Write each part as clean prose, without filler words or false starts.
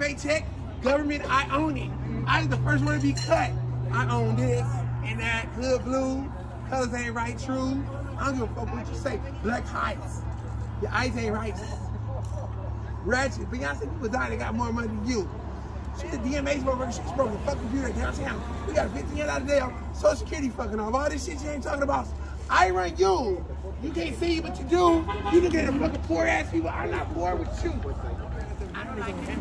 paycheck, government, I own it. I was the first one to be cut. I own this and that, hood blue, colors ain't right, true. I don't give a fuck what you say. Black heights. Your eyes ain't right. Ratchet. Beyonce, people die, they got more money than you. She's a DMH motherfucker, she's broke the fucking computer downtown. We got $15 out of there, Social Security fucking off. All this shit you ain't talking about. I run you. You can't see what you do. You look at the fucking poor ass people. I'm not poor with you. I don't like it.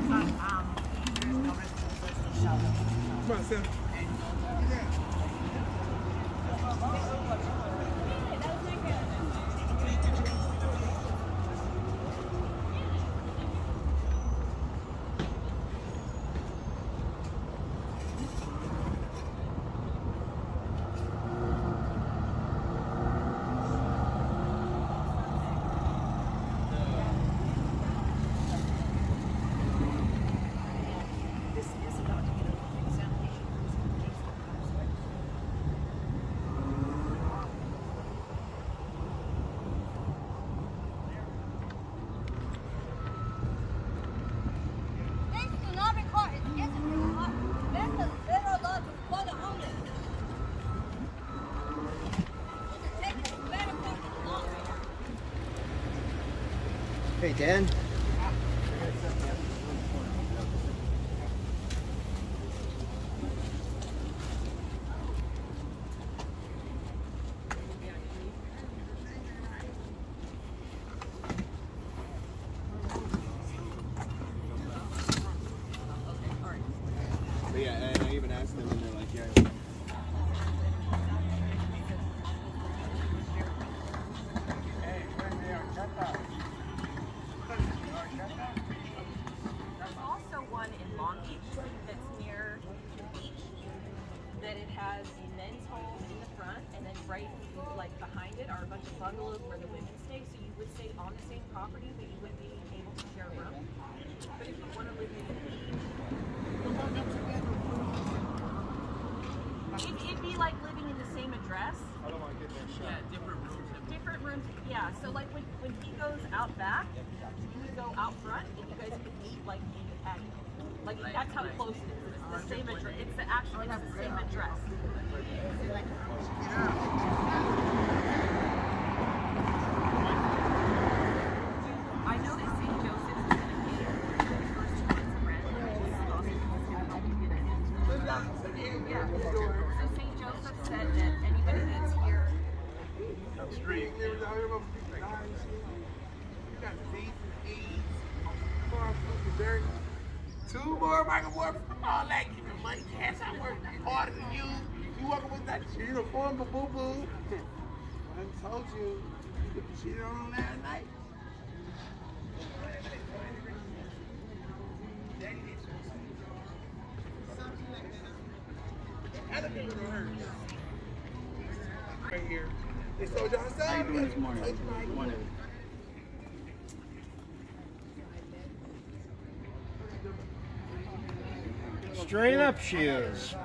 Come on, Sam. Hey, Dan. But yeah, and I even asked them and they're like, yeah. Right, like behind it are a bunch of bungalows where the women stay, so you would stay on the same property, but you wouldn't be able to share a room. But if you want to live in it'd be like living in the same address. I don't want to get there. Yeah, different rooms. Different rooms, yeah. So like when he goes out back, you would go out front, and you guys could meet like in the patio. Like that's how close it is. It's the same address. It's the same address. I know that St. Joseph's is going to pay your first 2 months of rent. Yeah. So St. Joseph said that anybody that's here. Street. You got disease and AIDS, two more microwaves, all that giving money, cash out work harder than you. You walking with that uniform, but boo boo. I told you, you cheated on him last night. Right here. They sold y'all stuff. How you doing this morning? Straight up shoes.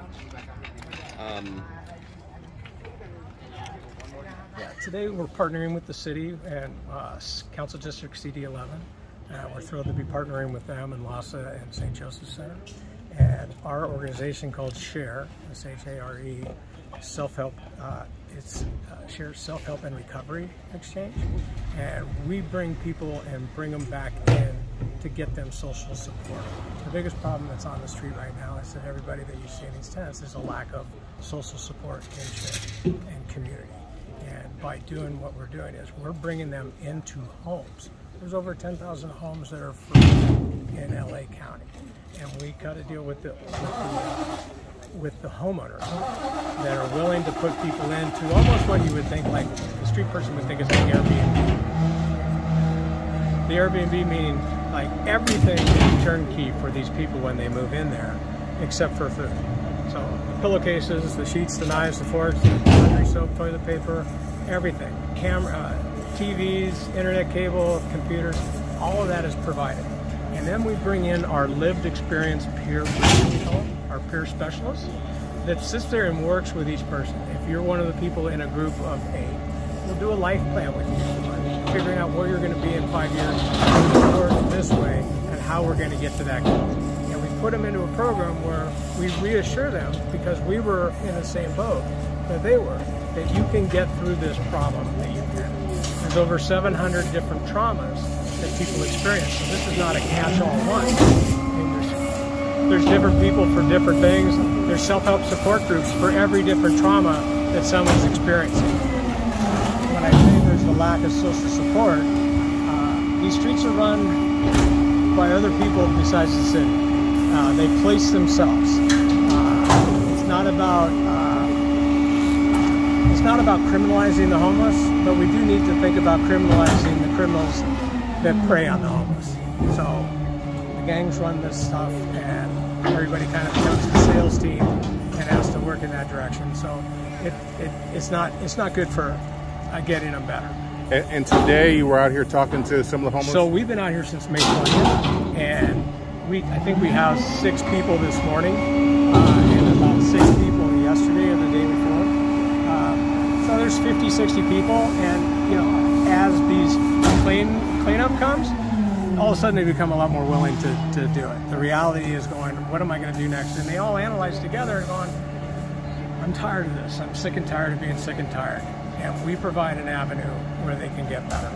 Yeah, today we're partnering with the city and Council District CD11. We're thrilled to be partnering with them and LAHSA and St. Joseph Center. And our organization called SHARE, S-H-A-R-E, self-help, it's SHARE Self-Help and Recovery Exchange. And we bring people and bring them back in to get them social support. The biggest problem that's on the street right now is that everybody that you see in these tents is a lack of social support, kinship, and community. And by doing what we're doing is we're bringing them into homes. There's over 10,000 homes that are free in LA County. And we got to deal with the homeowners that are willing to put people into almost what you would think, like the street person would think is like Airbnb. The Airbnb meaning like everything is turnkey for these people when they move in there, except for food. So the pillowcases, the sheets, the knives, the forks, the laundry soap, toilet paper, everything. Camera, TVs, internet cable, computers, all of that is provided. And then we bring in our lived experience peer professional, our peer specialist, that sits there and works with each person. If you're one of the people in a group of 8, we'll do a life plan with you, figuring out where you're going to be in 5 years, work this way, and how we're going to get to that goal. And put them into a program where we reassure them, because we were in the same boat that they were, that you can get through this problem that you can. There's over 700 different traumas that people experience, so this is not a catch-all one. I mean, there's different people for different things. There's self-help support groups for every different trauma that someone's experiencing. When I say there's the lack of social support, these streets are run by other people besides the city. They police themselves. It's not about criminalizing the homeless, but we do need to think about criminalizing the criminals that prey on the homeless. So the gangs run this stuff, and everybody kind of becomes the sales team and has to work in that direction. So it's not good for getting them better. And today you were out here talking to some of the homeless? So we've been out here since May 20th, and I think we housed 6 people this morning, and about 6 people yesterday or the day before. So there's 50, 60 people, and you know, as these cleanup comes, all of a sudden they become a lot more willing to do it. The reality is going, what am I going to do next? And they all analyze together and going, I'm tired of this. I'm sick and tired of being sick and tired. And we provide an avenue where they can get better.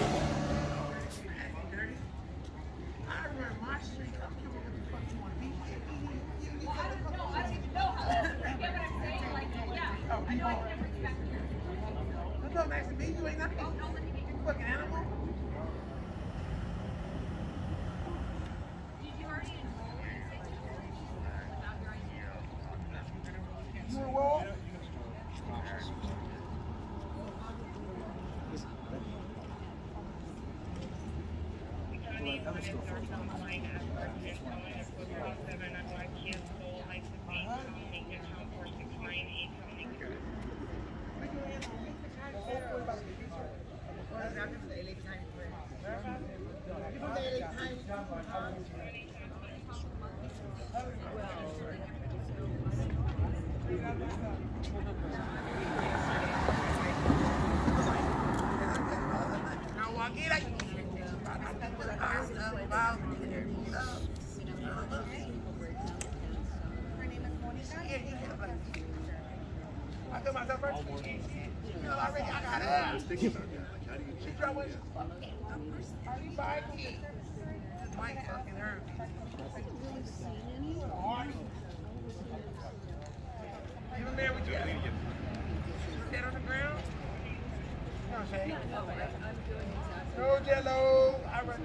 No jello. I run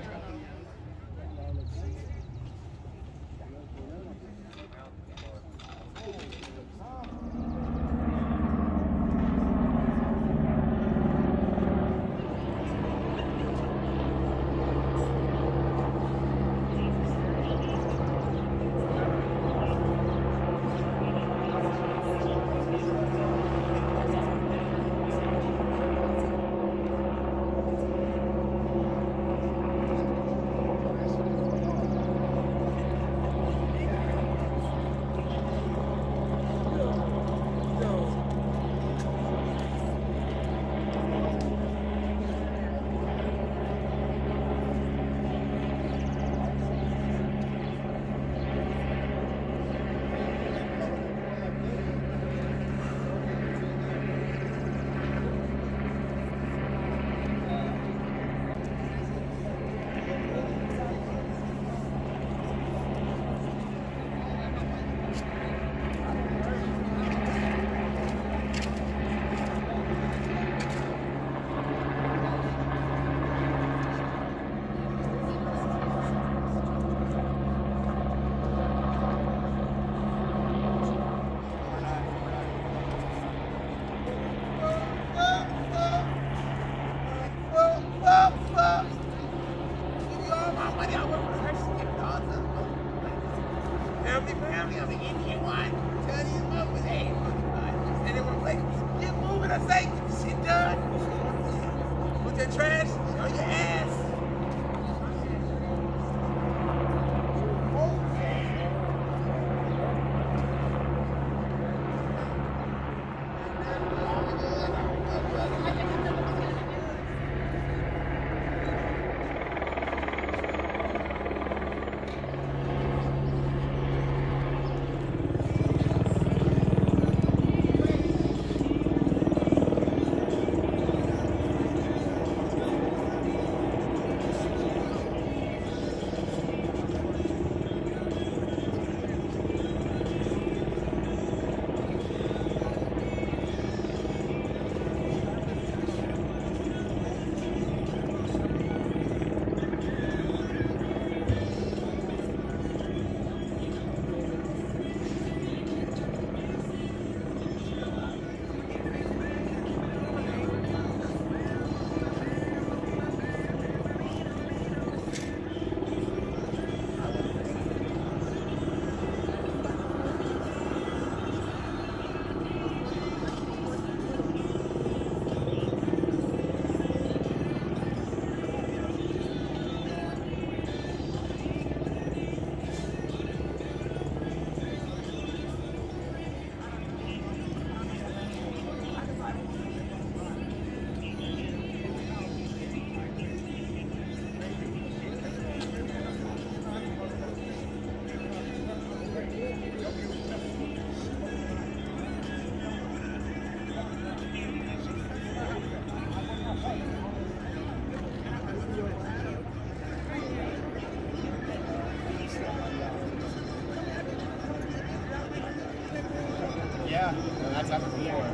Yeah, no, that's happened before.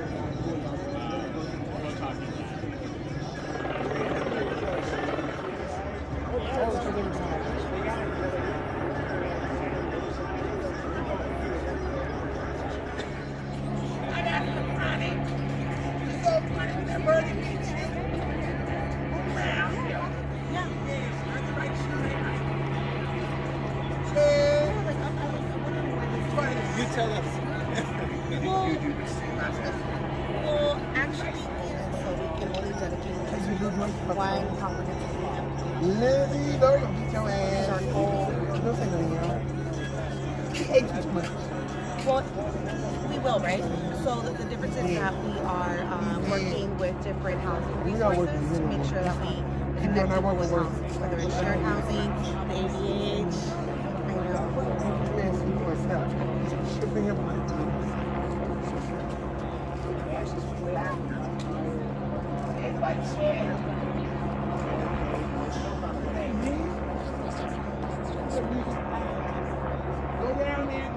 I got some money. It's so funny when that birdie meets you. Around. Yeah. That's the right shoe. You tell us. Well, actually, so we can only dedicate one comprehensive plan. Lizzie, don't beat your These are ass. goals. Don't say nothing, y'all. Hey, too much. Well, we will, right? So the difference is that we are working with different housing resources to make sure that we connect people with housing, whether it's shared housing, the ADH, Shipping him. Go down there.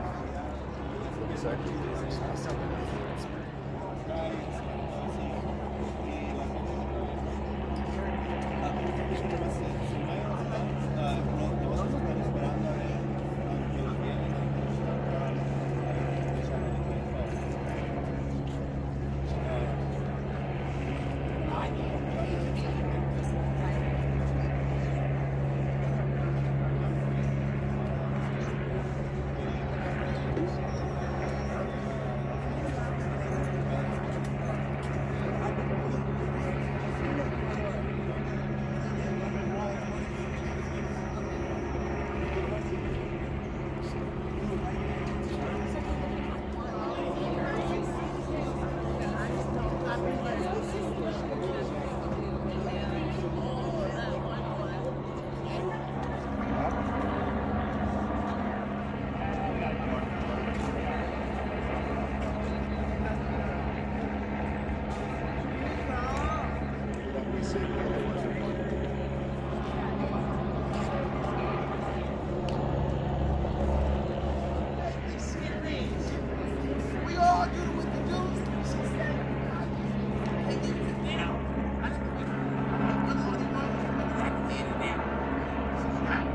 We all do what to do. She said, they give it down. I didn't think I'm the only one who recommended that. She's not.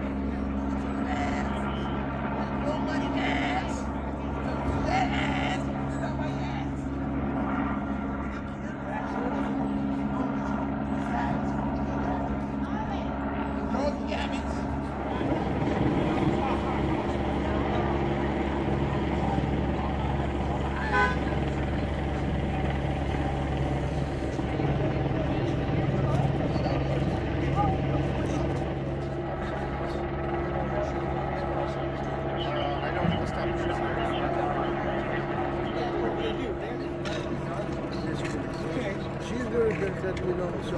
No money ass. That ass. It's not my ass. Those gabbits. She's very good that we know, so.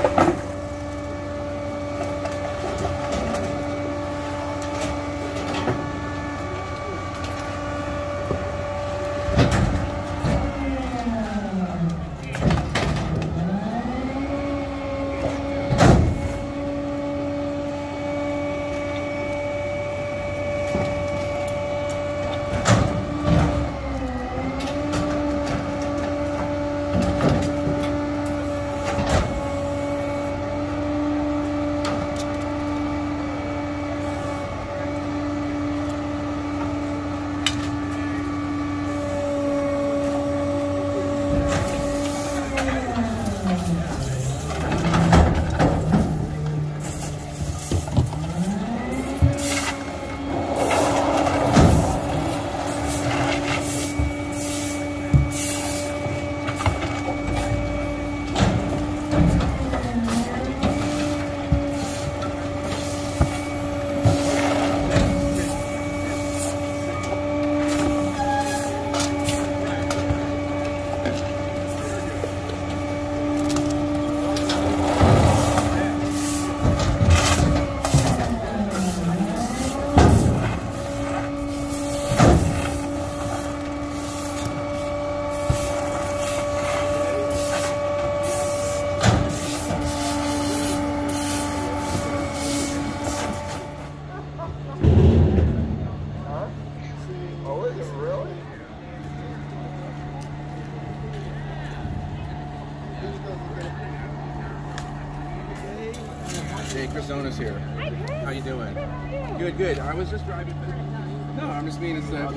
Hey, Chris Zona's here. Hi, Chris. How you doing? Good, how are you? Good, good. I was just driving back. No, I'm just being a step.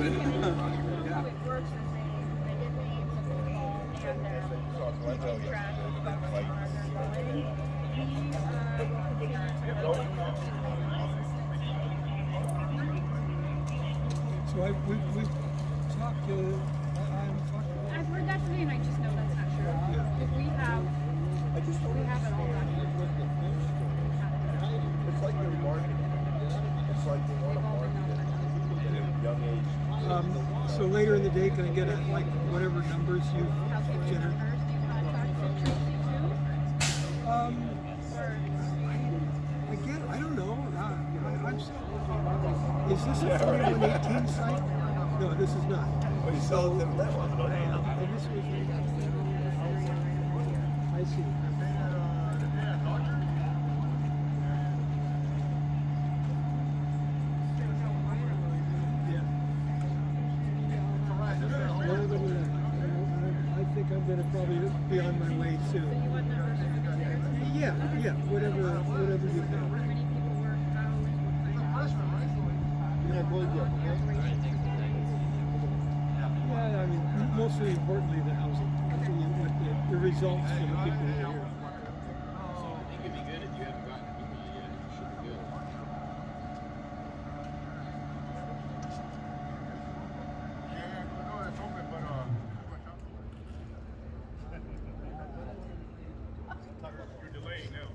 So we've talked to, I've heard that today, and I just know that's not true. If we have it all documented. It's like they're marketing. It's like they want to market it at a young age. so later in the day, can I get like whatever numbers you've generated? I don't know. Is this a 4118 site? No, this is not. Well, you sell it to them. And this was, I see. I think I'm going to probably be on my way soon. Yeah, whatever you think. Yeah, I mean, mostly importantly the housing, the results for the people who are here. So it could be good if you haven't gotten people yet. It should be good. You're delaying now.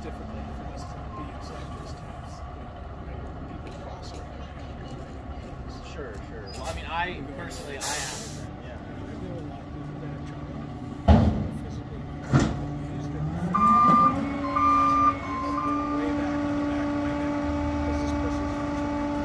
difficult for us to be inside those tents when people cross over. Sure. Well, I mean, I personally, I am. Yeah. I know a lot of people that have trouble physically used it. Way back on the back line now, because this person's not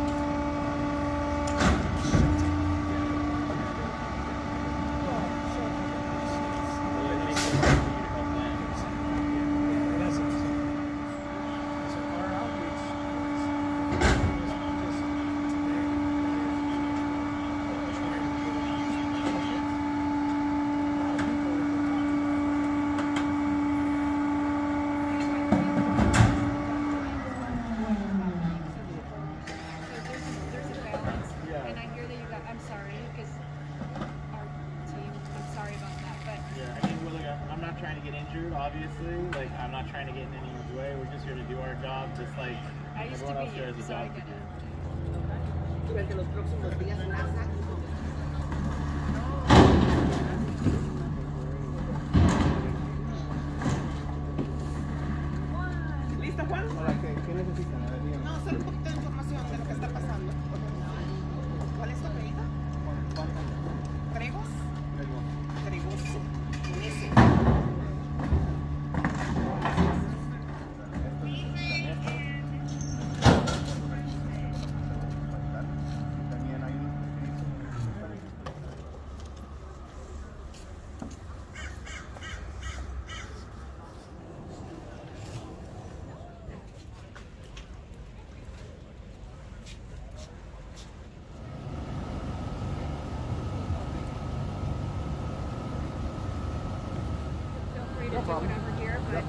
obviously, like I'm not trying to get in anyone's way. We're just here to do our job, just like everyone else here has a job to do. Durante los próximos días, LAHSA ¿Lista, Juan? Hola, ¿qué necesitan? A ver, díganme. No, solo un poquito de información de lo que está pasando. ¿Cuál es tu apellido? ¿Tregos? Tregos. Con ese. No problem. Over here, but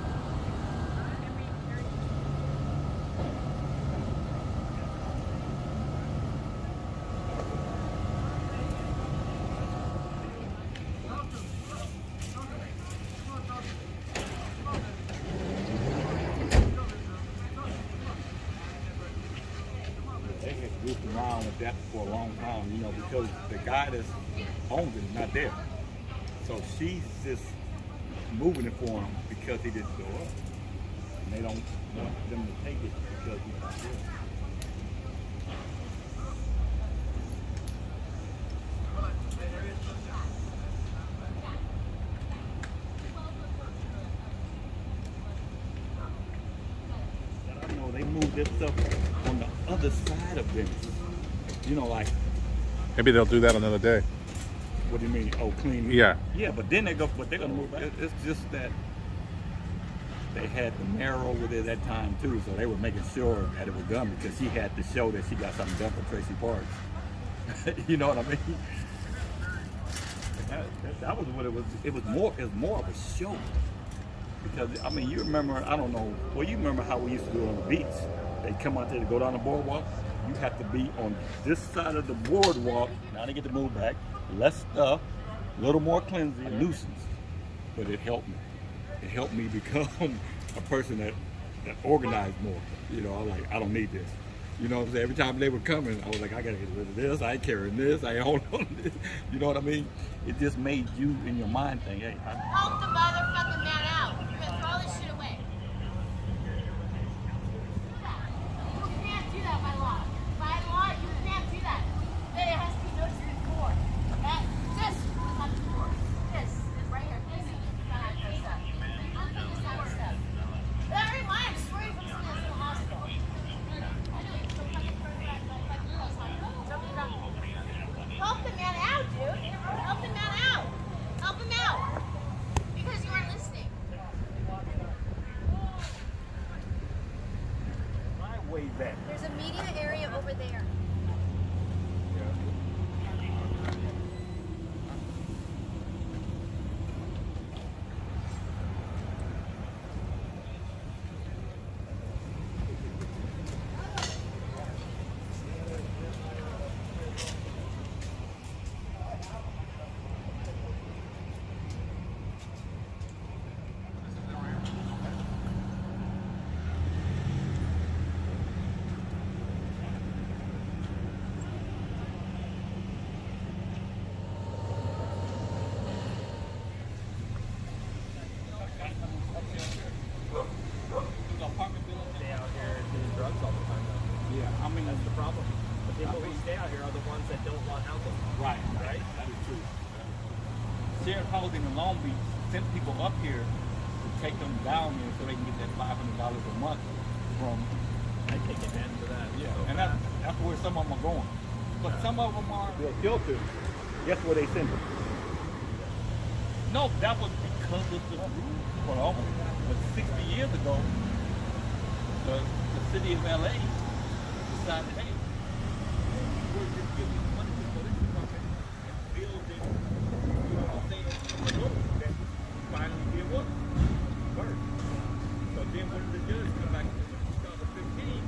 they had goofed around with that for a long time, you know, because the guy that's owned it is not there. So she's just moving it for him because he didn't show up. And they don't want them to take it because he's not there. I don't know, they moved this stuff on the other side of Venice. You know, like... Maybe they'll do that another day. What do you mean? Oh, clean? Yeah. Yeah, but then they're gonna move back. It's just that they had the mayor over there that time too, so they were making sure that it was done because she had to show that she got something done for Traci Parks. You know what I mean? That was what it was. It was more of a show because I mean, you remember? I don't know. Well, you remember how we used to do it on the beach? They come out there to go down the boardwalk. You have to be on this side of the boardwalk. Now they get to move back. Less stuff, a little more cleansing, a nuisance, but it helped me. It helped me become a person that organized more. You know, I'm like, I don't need this. You know what I'm saying? Every time they were coming, I was like, I gotta get rid of this. I ain't carrying this. I ain't holding on to this. You know what I mean? It just made you in your mind think, hey, help the motherfucking man out. You're gonna throw this shit away. You can't do that by law. By law, you can't do that. There has to be no truth for. This was on the floor. This is right here. This is not actual stuff. This kind of stuff. That reminds me from someone in the hospital. I know you're so fucking perfect, like help the man out, dude. Help the man out. Help him out. Because you aren't listening. shared housing in Long Beach sent people up here to take them down here so they can get that $500 a month from. I take advantage of that. Yeah, and that's where some of them are going. But some of them are guilty. Guess where they sent them? No, that was because of the rule. Well, but 60 years ago, the city of LA decided, hey, we're just giving money to police company and building, you know what I'm saying, that finally give up first. So then when the judge come back in 2015,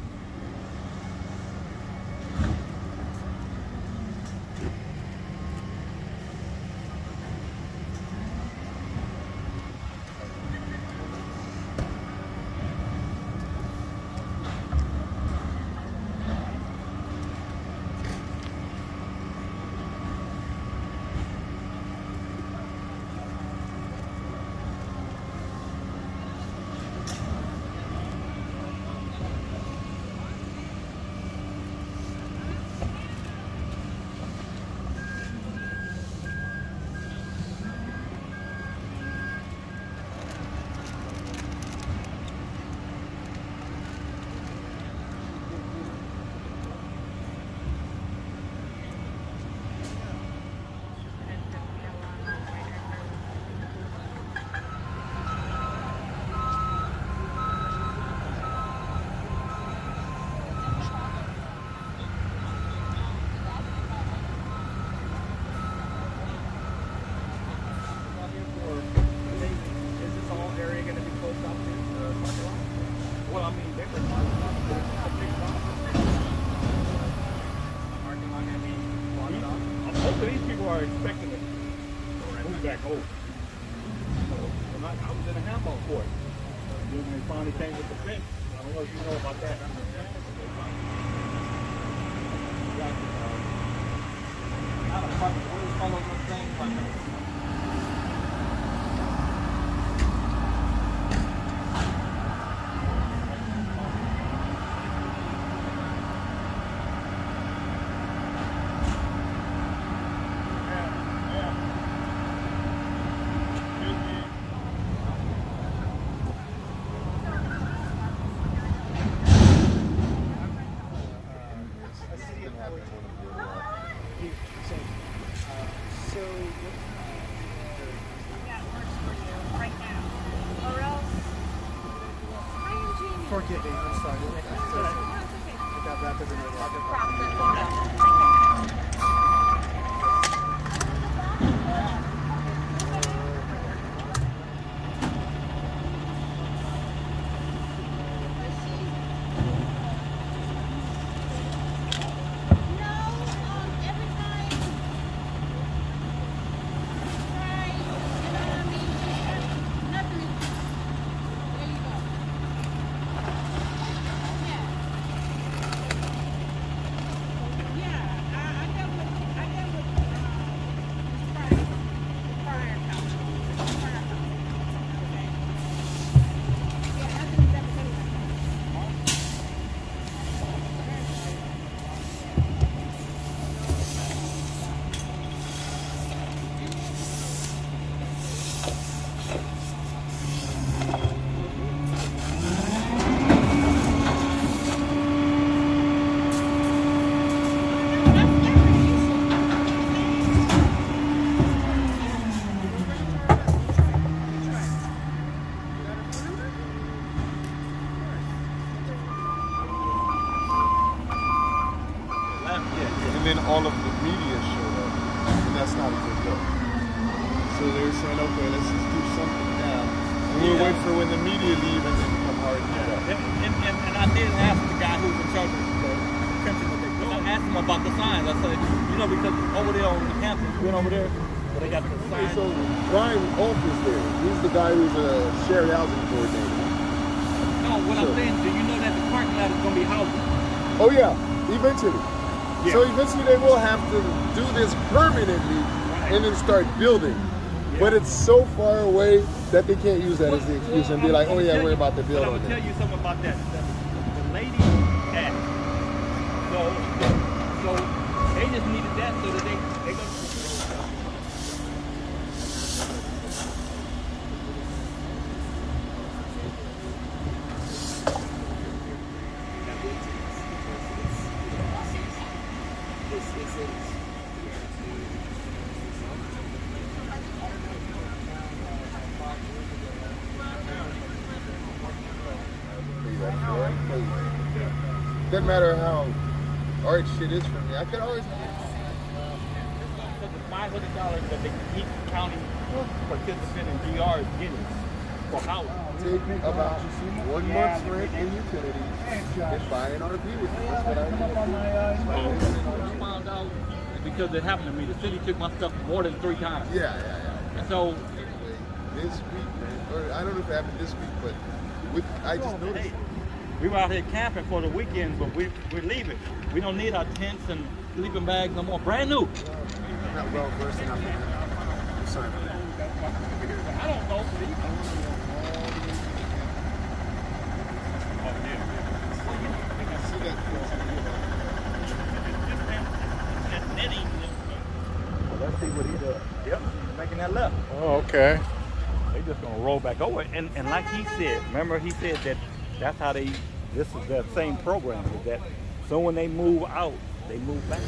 expecting to move back over. So, I was in a handball court. Then when they finally came with the fence, I don't know if you know about that. What do you call those things? Forgive me, I'm sorry. I got wrapped up in And then all of the media showed up, and that's not a good look. So they were saying, okay, let's just do something now. And we'll wait for when the media leave and then come hard and get up. And I did ask the guy who's in charge of the country what they're doing. I asked him about the signs. I said, you know, because over there on the campus, you went over there, where they got the signs. So Brian Wolf is there. He's the guy who's a shared housing coordinator. No, what I'm saying, do you know that the parking lot is going to be housing? Oh yeah, eventually. Yeah. So eventually they will have to do this permanently and then start building. Yeah. But it's so far away that they can't use that as the excuse and be like, oh yeah, we're about to build on that. I'm going to tell you something about that. The lady asked. So they just needed that so that they go. doesn't matter how art shit is for me. I could always. $500 that each county participant in GR is getting for housing. Take about 1 month's rent in utilities and buy an RV with me. That's what I do. I found out because it happened to me. The city took my stuff more than 3 times. Yeah. And so this week, man, or I don't know if it happened this week, but I just noticed. Hey, we were out here camping for the weekend, but we're leaving. We don't need our tents and sleeping bags no more. Brand new. I'm not well versed enough in that. I'm sorry about that. I don't know. Let's see what he does. Yep, making that left. Oh, okay. They just gonna roll back over. And like he said, remember he said that that's how this is that same program, is that so when they move out, they move back.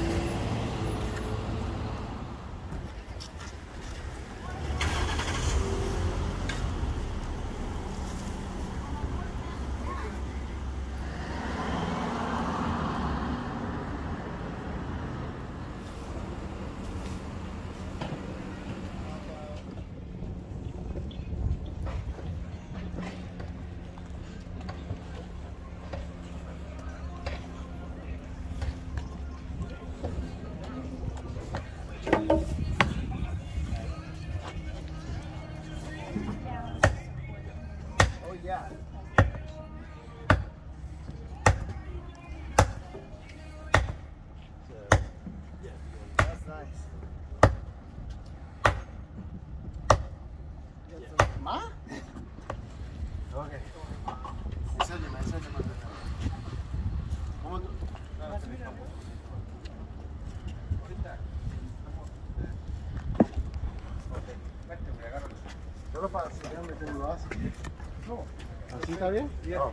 ¿Así está bien? Oh.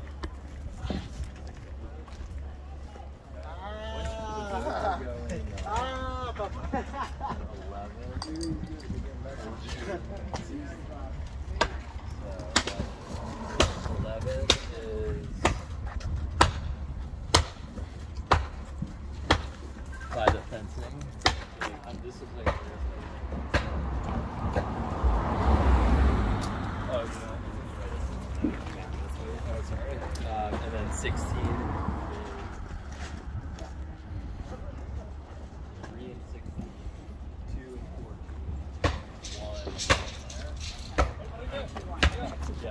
Papá. 11 is by the fencing. Undisciplined. Oh, you know, oh, sorry. And then 16 is 3 and 16, 2 and 14, 1. Yeah.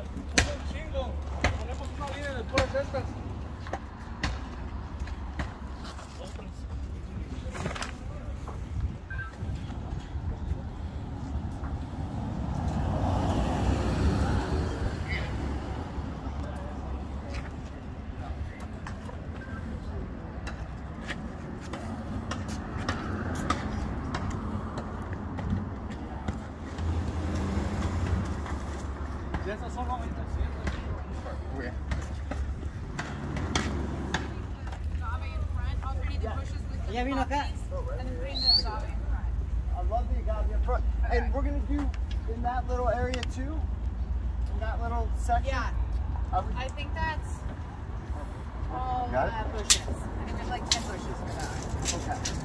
Yeah, vino acá. I love that you got me up front. And we're going to do in that little area too? In that little section? Yeah. I think that's all bushes. I think there's like 10 bushes for that. Okay.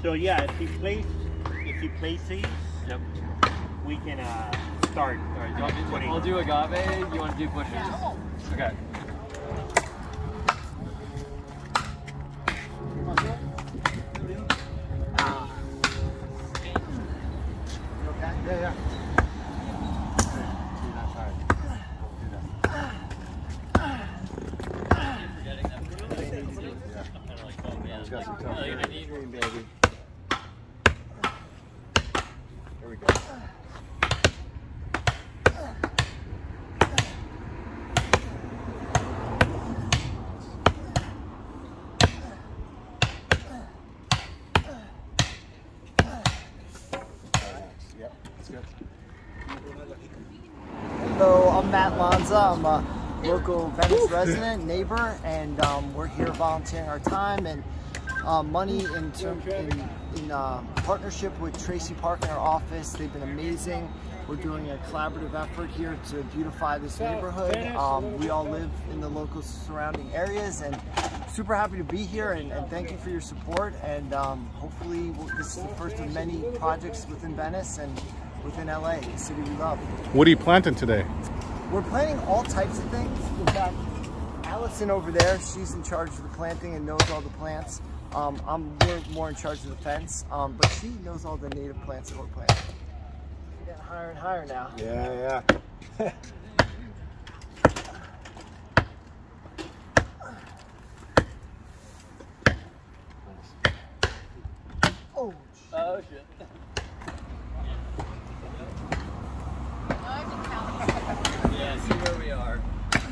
So yeah, if you place these, yep, we can start. All right, I'll do agave. You want to do bushes? Yeah. Okay. Yeah. Got some tough green, baby. There we go. Yep, that's good. Hello, I'm Matt Lanza. I'm a local Venice resident, neighbor, and we're here volunteering our time and money in partnership with Traci Park in our office. They've been amazing. We're doing a collaborative effort here to beautify this neighborhood. We all live in the local surrounding areas, and super happy to be here, and thank you for your support. And hopefully this is the first of many projects within Venice and within LA, the city we love. What are you planting today? We're planting all types of things. In fact, Allison over there, she's in charge of the planting and knows all the plants. We're more in charge of the fence, but she knows all the native plants that we're planting. We're getting higher and higher now. Yeah. Oh shit. Yeah, see where we are.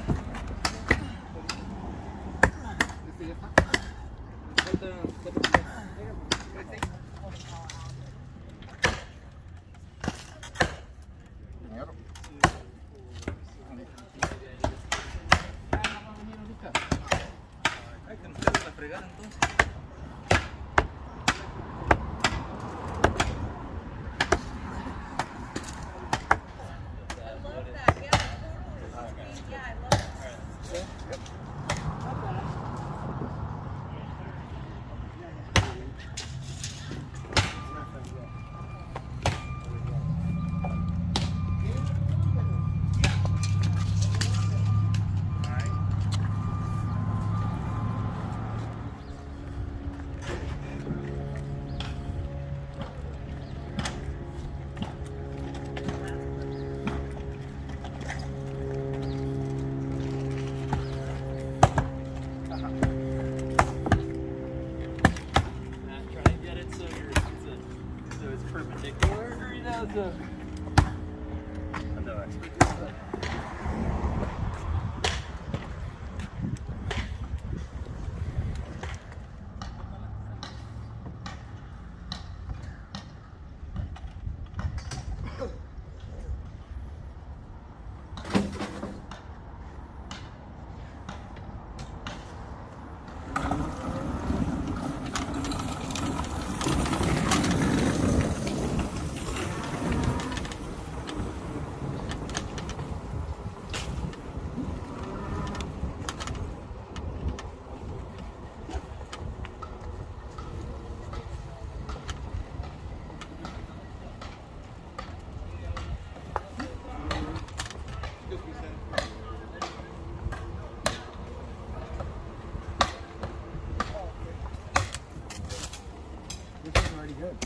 This is already good.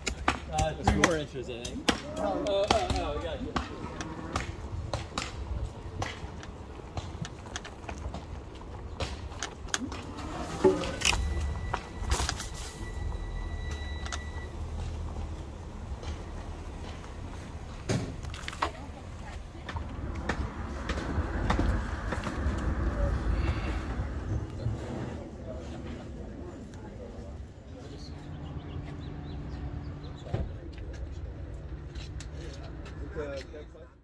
3 more inches, I think. Oh, gotcha. That's